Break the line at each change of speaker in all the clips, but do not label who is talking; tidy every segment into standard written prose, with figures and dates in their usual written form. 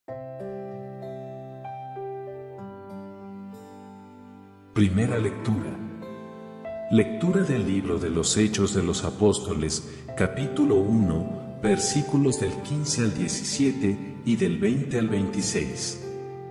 Primera lectura. Lectura del libro de los Hechos de los Apóstoles, capítulo 1, versículos del 15 al 17 y del 20 al 26.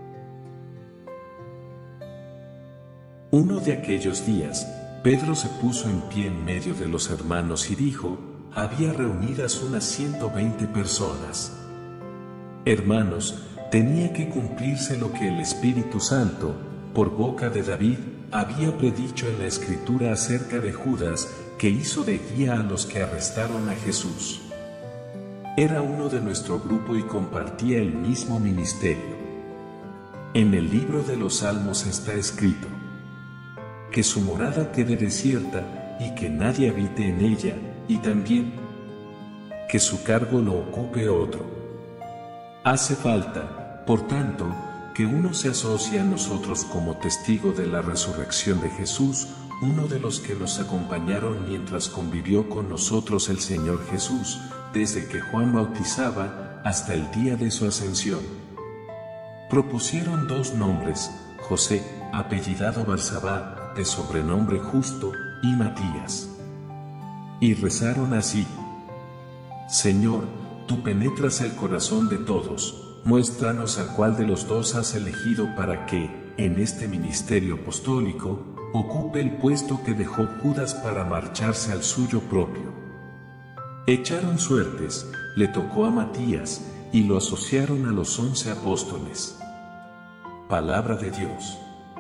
Uno de aquellos días, Pedro se puso en pie en medio de los hermanos y dijo: había reunidas unas 120 personas. Hermanos, tenía que cumplirse lo que el Espíritu Santo, por boca de David, había predicho en la Escritura acerca de Judas, que hizo de guía a los que arrestaron a Jesús. Era uno de nuestro grupo y compartía el mismo ministerio. En el libro de los Salmos está escrito: que su morada quede desierta y que nadie habite en ella, y también que su cargo lo ocupe otro. Hace falta, por tanto, que uno se asocie a nosotros como testigo de la resurrección de Jesús, uno de los que nos acompañaron mientras convivió con nosotros el Señor Jesús, desde que Juan bautizaba hasta el día de su ascensión. Propusieron dos nombres: José, apellidado Barsabá, de sobrenombre Justo, y Matías. Y rezaron así: Señor, tú penetras el corazón de todos. Muéstranos a cuál de los dos has elegido para que, en este ministerio apostólico, ocupe el puesto que dejó Judas para marcharse al suyo propio. Echaron suertes, le tocó a Matías, y lo asociaron a los 11 apóstoles. Palabra de Dios.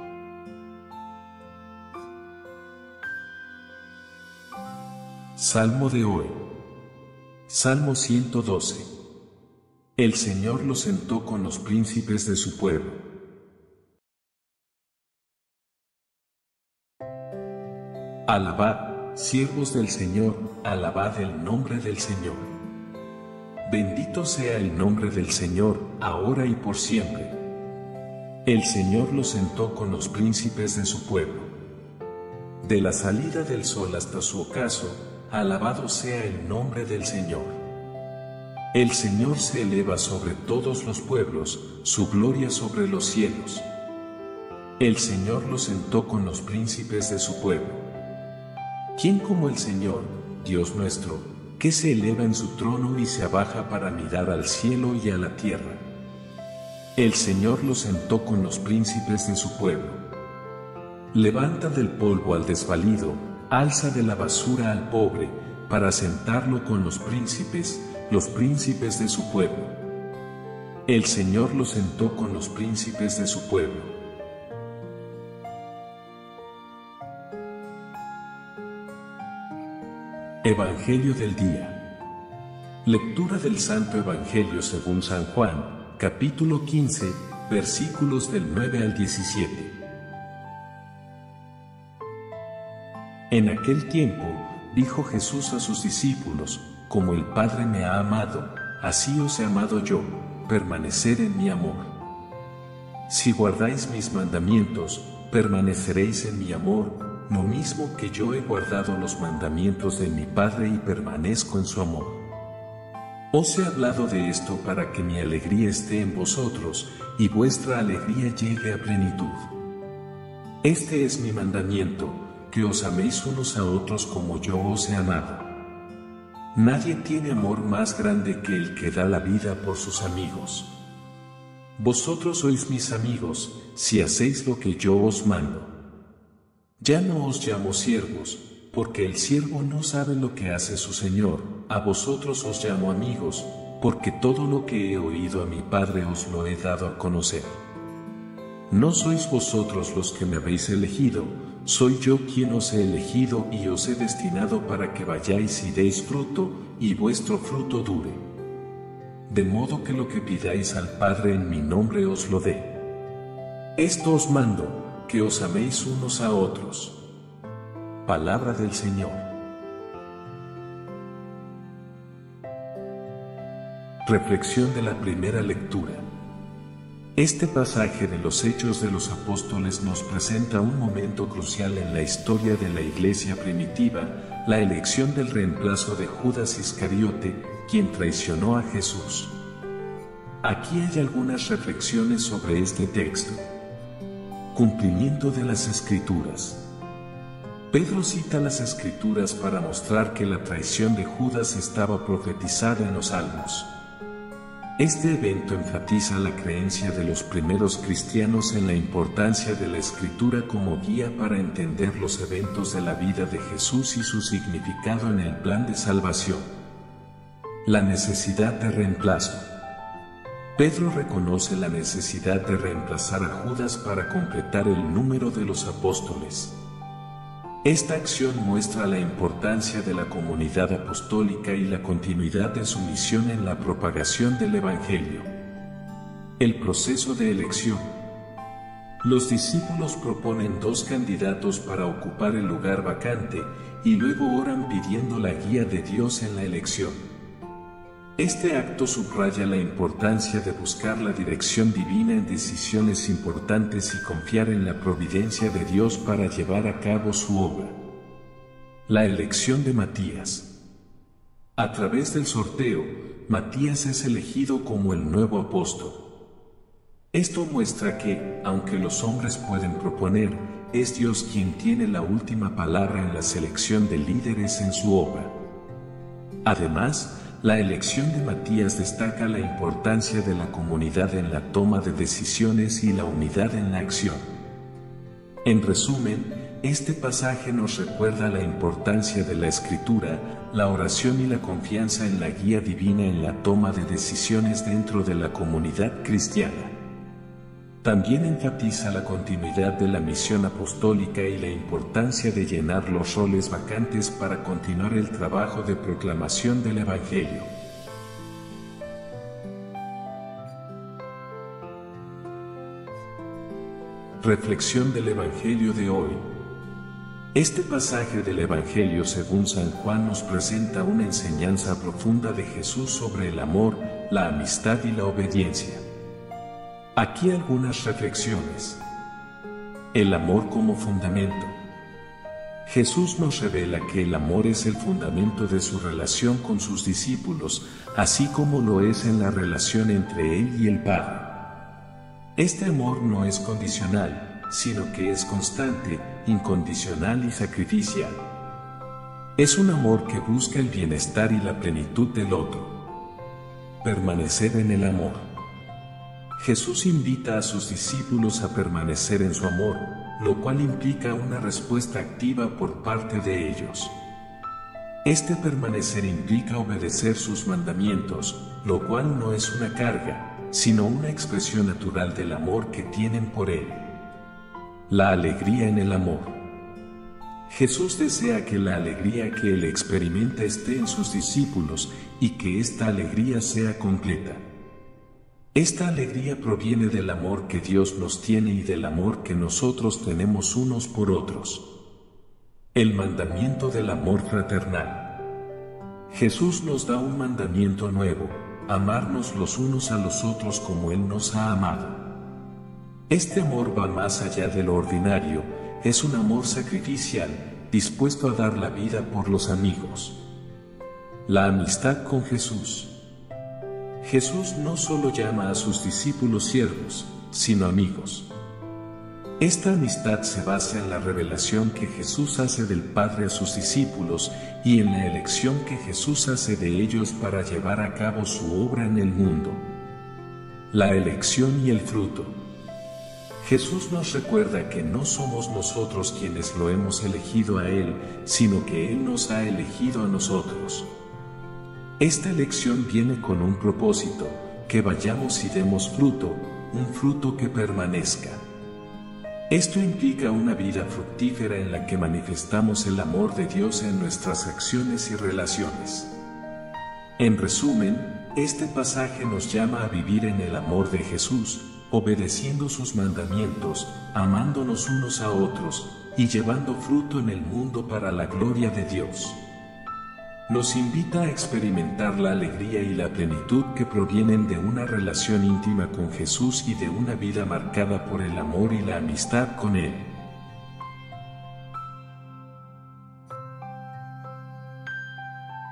Salmo de hoy. Salmo 112. El Señor lo sentó con los príncipes de su pueblo. Alabad, siervos del Señor, alabad el nombre del Señor. Bendito sea el nombre del Señor, ahora y por siempre. El Señor lo sentó con los príncipes de su pueblo. De la salida del sol hasta su ocaso, alabado sea el nombre del Señor. El Señor se eleva sobre todos los pueblos, su gloria sobre los cielos. El Señor lo sentó con los príncipes de su pueblo. ¿Quién como el Señor, Dios nuestro, que se eleva en su trono y se abaja para mirar al cielo y a la tierra? El Señor lo sentó con los príncipes de su pueblo. Levanta del polvo al desvalido, alza de la basura al pobre, para sentarlo con los príncipes de su pueblo. El Señor lo sentó con los príncipes de su pueblo. Evangelio del día. Lectura del Santo Evangelio según San Juan, capítulo 15, versículos del 9 al 17. En aquel tiempo, dijo Jesús a sus discípulos: como el Padre me ha amado, así os he amado yo, permaneced en mi amor. Si guardáis mis mandamientos, permaneceréis en mi amor, lo mismo que yo he guardado los mandamientos de mi Padre y permanezco en su amor. Os he hablado de esto para que mi alegría esté en vosotros, y vuestra alegría llegue a plenitud. Este es mi mandamiento, que os améis unos a otros como yo os he amado. Nadie tiene amor más grande que el que da la vida por sus amigos. Vosotros sois mis amigos, si hacéis lo que yo os mando. Ya no os llamo siervos, porque el siervo no sabe lo que hace su Señor. A vosotros os llamo amigos, porque todo lo que he oído a mi Padre os lo he dado a conocer. No sois vosotros los que me habéis elegido, soy yo quien os he elegido y os he destinado para que vayáis y deis fruto, y vuestro fruto dure. De modo que lo que pidáis al Padre en mi nombre os lo dé. Esto os mando, que os améis unos a otros. Palabra del Señor. Reflexión de la primera lectura. Este pasaje de los Hechos de los Apóstoles nos presenta un momento crucial en la historia de la Iglesia primitiva, la elección del reemplazo de Judas Iscariote, quien traicionó a Jesús. Aquí hay algunas reflexiones sobre este texto. Cumplimiento de las Escrituras. Pedro cita las Escrituras para mostrar que la traición de Judas estaba profetizada en los Salmos. Este evento enfatiza la creencia de los primeros cristianos en la importancia de la Escritura como guía para entender los eventos de la vida de Jesús y su significado en el plan de salvación. La necesidad de reemplazo. Pedro reconoce la necesidad de reemplazar a Judas para completar el número de los apóstoles. Esta acción muestra la importancia de la comunidad apostólica y la continuidad de su misión en la propagación del Evangelio. El proceso de elección. Los discípulos proponen 2 candidatos para ocupar el lugar vacante y luego oran pidiendo la guía de Dios en la elección. Este acto subraya la importancia de buscar la dirección divina en decisiones importantes y confiar en la providencia de Dios para llevar a cabo su obra. La elección de Matías. A través del sorteo, Matías es elegido como el nuevo apóstol. Esto muestra que, aunque los hombres pueden proponer, es Dios quien tiene la última palabra en la selección de líderes en su obra. Además, la elección de Matías destaca la importancia de la comunidad en la toma de decisiones y la unidad en la acción. En resumen, este pasaje nos recuerda la importancia de la Escritura, la oración y la confianza en la guía divina en la toma de decisiones dentro de la comunidad cristiana. También enfatiza la continuidad de la misión apostólica y la importancia de llenar los roles vacantes para continuar el trabajo de proclamación del Evangelio. Reflexión del Evangelio de hoy. Este pasaje del Evangelio según San Juan nos presenta una enseñanza profunda de Jesús sobre el amor, la amistad y la obediencia. Aquí algunas reflexiones. El amor como fundamento. Jesús nos revela que el amor es el fundamento de su relación con sus discípulos, así como lo es en la relación entre Él y el Padre. Este amor no es condicional, sino que es constante, incondicional y sacrificial. Es un amor que busca el bienestar y la plenitud del otro. Permanecer en el amor. Jesús invita a sus discípulos a permanecer en su amor, lo cual implica una respuesta activa por parte de ellos. Este permanecer implica obedecer sus mandamientos, lo cual no es una carga, sino una expresión natural del amor que tienen por Él. La alegría en el amor. Jesús desea que la alegría que Él experimenta esté en sus discípulos y que esta alegría sea completa. Esta alegría proviene del amor que Dios nos tiene y del amor que nosotros tenemos unos por otros. El mandamiento del amor fraternal. Jesús nos da un mandamiento nuevo: amarnos los unos a los otros como Él nos ha amado. Este amor va más allá de lo ordinario, es un amor sacrificial, dispuesto a dar la vida por los amigos. La amistad con Jesús. Jesús no solo llama a sus discípulos siervos, sino amigos. Esta amistad se basa en la revelación que Jesús hace del Padre a sus discípulos y en la elección que Jesús hace de ellos para llevar a cabo su obra en el mundo. La elección y el fruto. Jesús nos recuerda que no somos nosotros quienes lo hemos elegido a Él, sino que Él nos ha elegido a nosotros. Esta elección viene con un propósito: que vayamos y demos fruto, un fruto que permanezca. Esto implica una vida fructífera en la que manifestamos el amor de Dios en nuestras acciones y relaciones. En resumen, este pasaje nos llama a vivir en el amor de Jesús, obedeciendo sus mandamientos, amándonos unos a otros, y llevando fruto en el mundo para la gloria de Dios. Nos invita a experimentar la alegría y la plenitud que provienen de una relación íntima con Jesús y de una vida marcada por el amor y la amistad con Él.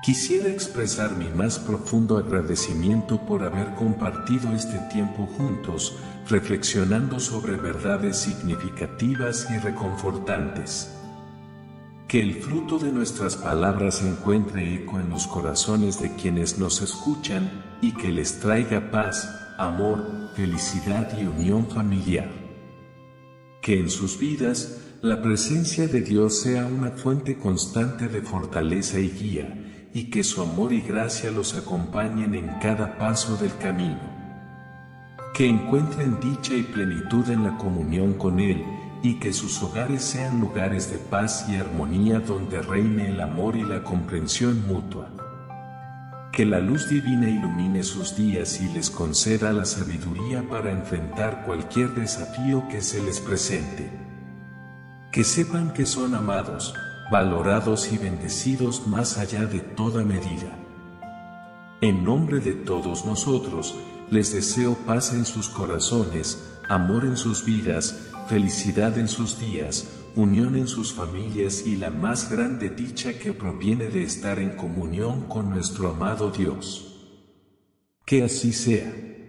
Quisiera expresar mi más profundo agradecimiento por haber compartido este tiempo juntos, reflexionando sobre verdades significativas y reconfortantes. Que el fruto de nuestras palabras encuentre eco en los corazones de quienes nos escuchan y que les traiga paz, amor, felicidad y unión familiar. Que en sus vidas la presencia de Dios sea una fuente constante de fortaleza y guía, y que su amor y gracia los acompañen en cada paso del camino. Que encuentren dicha y plenitud en la comunión con Él, y que sus hogares sean lugares de paz y armonía donde reine el amor y la comprensión mutua. Que la luz divina ilumine sus días y les conceda la sabiduría para enfrentar cualquier desafío que se les presente. Que sepan que son amados, valorados y bendecidos más allá de toda medida. En nombre de todos nosotros, les deseo paz en sus corazones, amor en sus vidas, felicidad en sus días, unión en sus familias y la más grande dicha que proviene de estar en comunión con nuestro amado Dios. Que así sea.